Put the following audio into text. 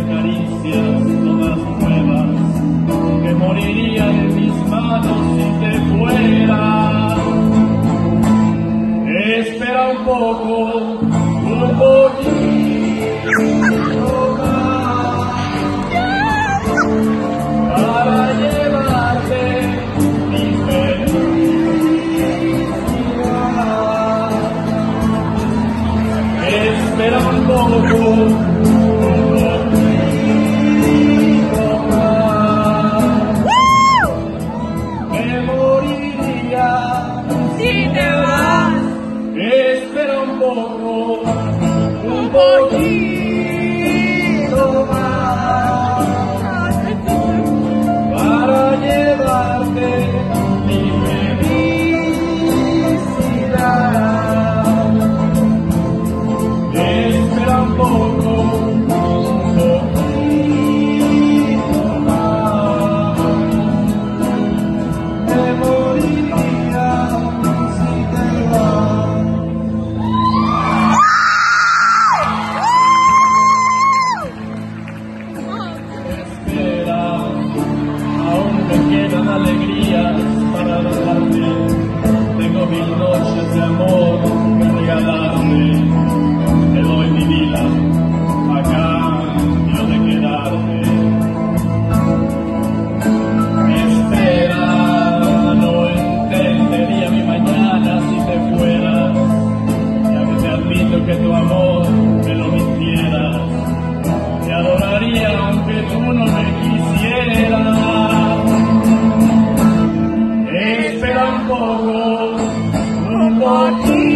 caricias todas nuevas, que moriría en mis manos si te fueras. Espera un poco, un poquito más, para llevarte mi felicidad. Espera un poco, espera un poco, un poquito más, para llevarte mi felicidad. Espera un poco, un poquito más, me moriría si te vas. Quedan alegrías para darte, tengo 1000 noches de amor que regalarte, te doy mi vida a cambio de quedarte. Espera, no entendería mi mañana si te fueras, ya que te admito que tu amor me lo mintieras, te adoraría aunque tú no me quisieras. Espera un poco, un poquito.